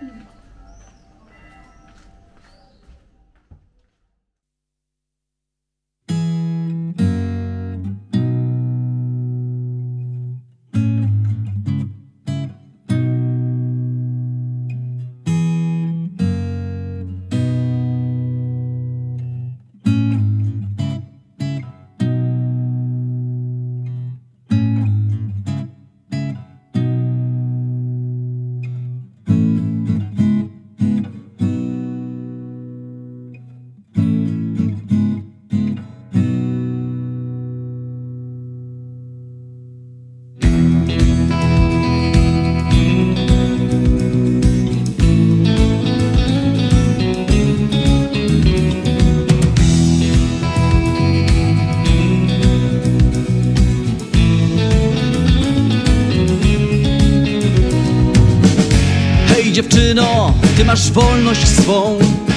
Dziewczyno, ty masz wolność swą.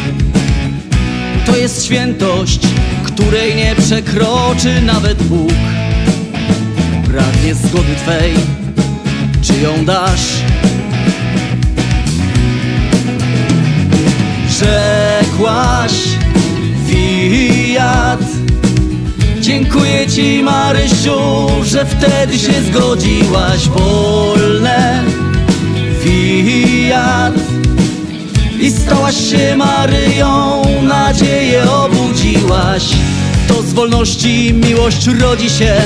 To jest świętość, której nie przekroczy nawet Bóg. Pragnie zgody twej, czy ją dasz? Rzekłaś Fiat. Dziękuję ci, Marysiu, że wtedy się zgodziłaś. Wolne Fiat. I stałaś się Maryją, nadzieję obudziłaś. To z wolności miłość rodzi się.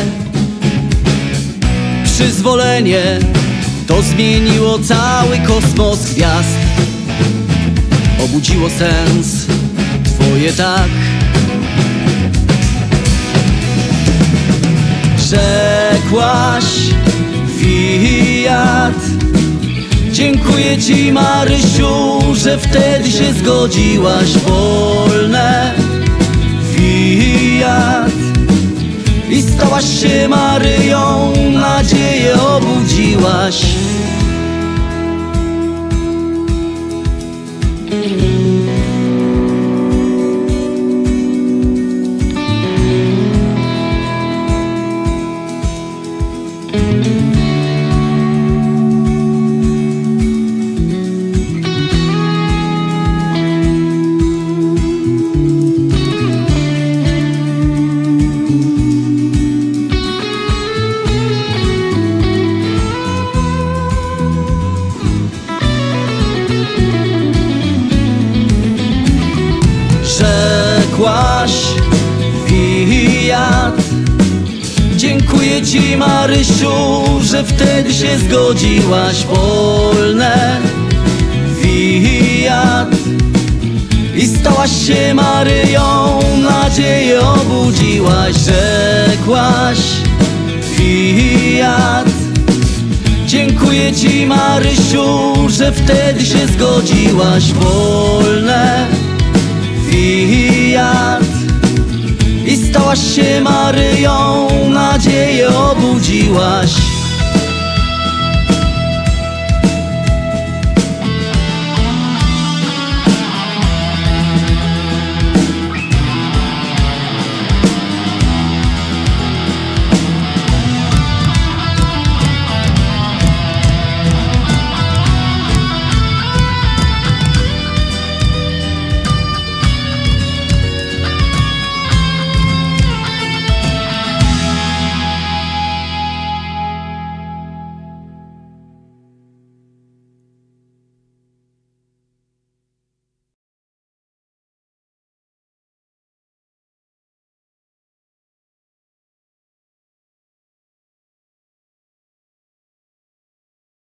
Przyzwolenie to zmieniło cały kosmos gwiazd. Obudziło sens twoje tak. Rzekłaś Fiat. Dziękuję ci, Marysiu, że wtedy się zgodziłaś. Wolne Fiat. I stałaś się Maryją, nadzieję obudziłaś. Rzekłaś Fiat. Dziękuję ci, Marysiu, że wtedy się zgodziłaś. Wolne Fiat. I stałaś się Maryją, nadzieję obudziłaś. Rzekłaś Fiat. Dziękuję ci, Marysiu, że wtedy się zgodziłaś. Wolne Fiat. I stałaś się Maryją, nadzieję obudziłaś.